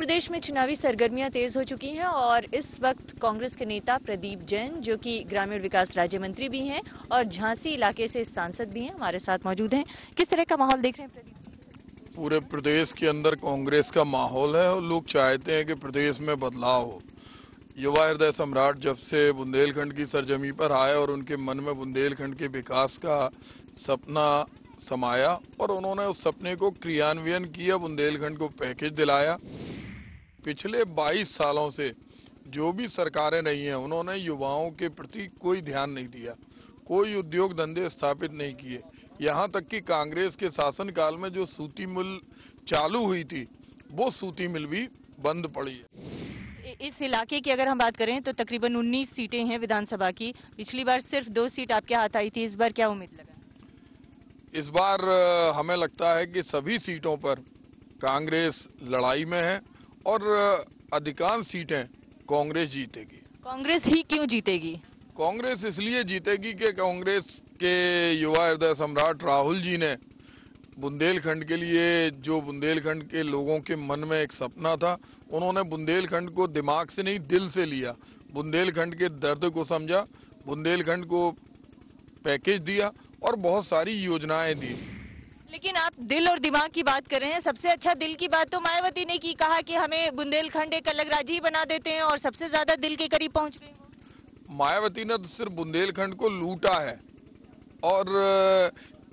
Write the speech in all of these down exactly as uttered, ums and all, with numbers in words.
प्रदेश में चुनावी सरगर्मियां तेज हो चुकी हैं और इस वक्त कांग्रेस के नेता प्रदीप जैन, जो कि ग्रामीण विकास राज्य मंत्री भी हैं और झांसी इलाके से सांसद भी हैं, हमारे साथ मौजूद हैं। किस तरह का माहौल देख रहे हैं प्रदीप? पूरे प्रदेश के अंदर कांग्रेस का माहौल है और लोग चाहते हैं कि प्रदेश में बदलाव हो। युवा हृदय सम्राट जब से बुंदेलखंड की सरजमी पर आए और उनके मन में बुंदेलखंड के विकास का सपना समाया और उन्होंने उस सपने को क्रियान्वयन किया, बुंदेलखंड को पैकेज दिलाया। पिछले बाईस सालों से जो भी सरकारें रही हैं, उन्होंने युवाओं के प्रति कोई ध्यान नहीं दिया, कोई उद्योग धंधे स्थापित नहीं किए। यहां तक कि कांग्रेस के शासनकाल में जो सूती मिल चालू हुई थी, वो सूती मिल भी बंद पड़ी है। इस इलाके की अगर हम बात करें तो तकरीबन उन्नीस सीटें हैं विधानसभा की। पिछली बार सिर्फ दो सीट आपके हाथ आई थी, इस बार क्या उम्मीद लगा? इस बार हमें लगता है कि सभी सीटों पर कांग्रेस लड़ाई में है और अधिकांश सीटें कांग्रेस जीतेगी। कांग्रेस ही क्यों जीतेगी? कांग्रेस इसलिए जीतेगी कि कांग्रेस के युवा हृदय सम्राट राहुल जी ने बुंदेलखंड के लिए, जो बुंदेलखंड के लोगों के मन में एक सपना था, उन्होंने बुंदेलखंड को दिमाग से नहीं दिल से लिया, बुंदेलखंड के दर्द को समझा, बुंदेलखंड को पैकेज दिया और बहुत सारी योजनाएं दी। लेकिन आप दिल और दिमाग की बात कर रहे हैं, सबसे अच्छा दिल की बात तो मायावती ने की, कहा कि हमें बुंदेलखंड एक अलग राज्य ही बना देते हैं और सबसे ज्यादा दिल के करीब पहुंच गए। मायावती ने तो सिर्फ बुंदेलखंड को लूटा है और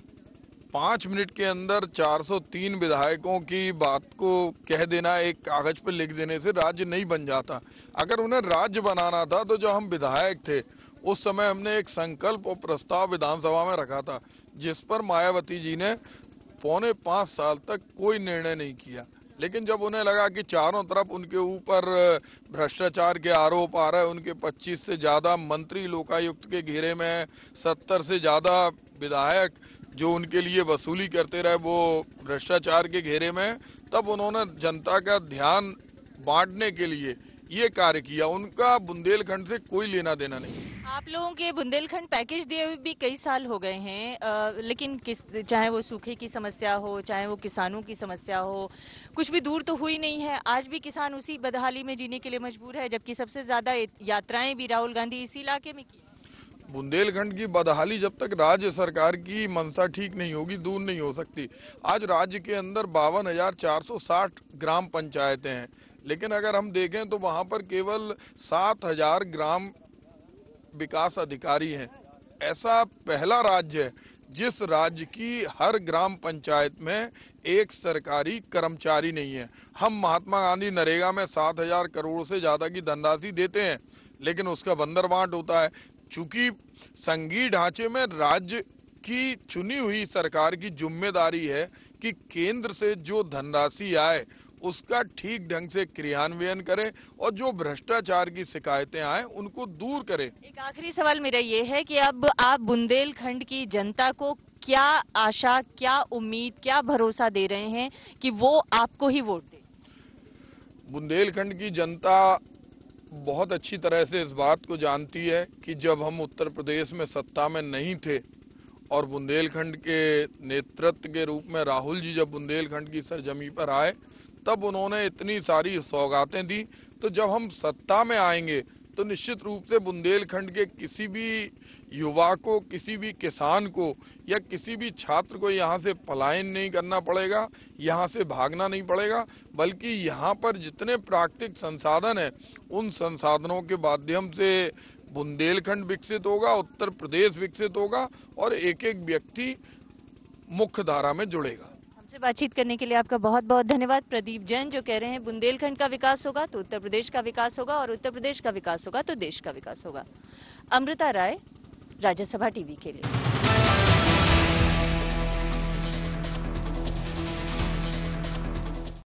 पांच मिनट के अंदर चार सौ तीन विधायकों की बात को कह देना, एक कागज पर लिख देने से राज्य नहीं बन जाता। अगर उन्हें राज्य बनाना था तो जो हम विधायक थे उस समय हमने एक संकल्प और प्रस्ताव विधानसभा में रखा था, जिस पर मायावती जी ने पौने पांच साल तक कोई निर्णय नहीं किया। लेकिन जब उन्हें लगा कि चारों तरफ उनके ऊपर भ्रष्टाचार के आरोप आ रहे हैं, उनके पच्चीस से ज्यादा मंत्री लोकायुक्त के घेरे में, सत्तर से ज्यादा विधायक जो उनके लिए वसूली करते रहे वो भ्रष्टाचार के घेरे में, तब उन्होंने जनता का ध्यान बांटने के लिए ये कार्य किया। उनका बुंदेलखंड से कोई लेना देना नहीं। आप लोगों के बुंदेलखंड पैकेज दिए हुए भी कई साल हो गए हैं, आ, लेकिन किस, चाहे वो सूखे की समस्या हो, चाहे वो किसानों की समस्या हो, कुछ भी दूर तो हुई नहीं है। आज भी किसान उसी बदहाली में जीने के लिए मजबूर है, जबकि सबसे ज्यादा यात्राएं भी राहुल गांधी इसी इलाके में की। बुंदेलखंड की बदहाली जब तक राज्य सरकार की मंशा ठीक नहीं होगी, दूर नहीं हो सकती। आज राज्य के अंदर बावन हजार चार सौ साठ ग्राम पंचायतें हैं, लेकिन अगर हम देखें तो वहां पर केवल सात हजार ग्राम विकास अधिकारी हैं। ऐसा पहला राज्य है जिस राज्य की हर ग्राम पंचायत में एक सरकारी कर्मचारी नहीं है। हम महात्मा गांधी नरेगा में सात हजार करोड़ से ज्यादा की धनराशि देते हैं, लेकिन उसका बंदरबांट होता है। चूंकि संघीय ढांचे में राज्य की चुनी हुई सरकार की जिम्मेदारी है कि केंद्र से जो धनराशि आए उसका ठीक ढंग से क्रियान्वयन करे और जो भ्रष्टाचार की शिकायतें आए उनको दूर करे। एक आखिरी सवाल मेरा ये है कि अब आप बुंदेलखंड की जनता को क्या आशा, क्या उम्मीद, क्या भरोसा दे रहे हैं कि वो आपको ही वोट दे? बुंदेलखंड की जनता बहुत अच्छी तरह से इस बात को जानती है कि जब हम उत्तर प्रदेश में सत्ता में नहीं थे और बुंदेलखंड के नेतृत्व के रूप में राहुल जी जब बुंदेलखंड की सरजमी पर आए, तब उन्होंने इतनी सारी सौगातें दी। तो जब हम सत्ता में आएंगे तो निश्चित रूप से बुंदेलखंड के किसी भी युवा को, किसी भी किसान को या किसी भी छात्र को यहाँ से पलायन नहीं करना पड़ेगा, यहाँ से भागना नहीं पड़ेगा, बल्कि यहाँ पर जितने प्राकृतिक संसाधन हैं उन संसाधनों के माध्यम से बुंदेलखंड विकसित होगा, उत्तर प्रदेश विकसित होगा और एक एक व्यक्ति मुख्य धारा में जुड़ेगा। हमसे बातचीत करने के लिए आपका बहुत बहुत धन्यवाद। प्रदीप जैन जो कह रहे हैं बुंदेलखंड का विकास होगा तो उत्तर प्रदेश का विकास होगा और उत्तर प्रदेश का विकास होगा तो देश का विकास होगा। अमृता राय, राज्यसभा टीवी के लिए।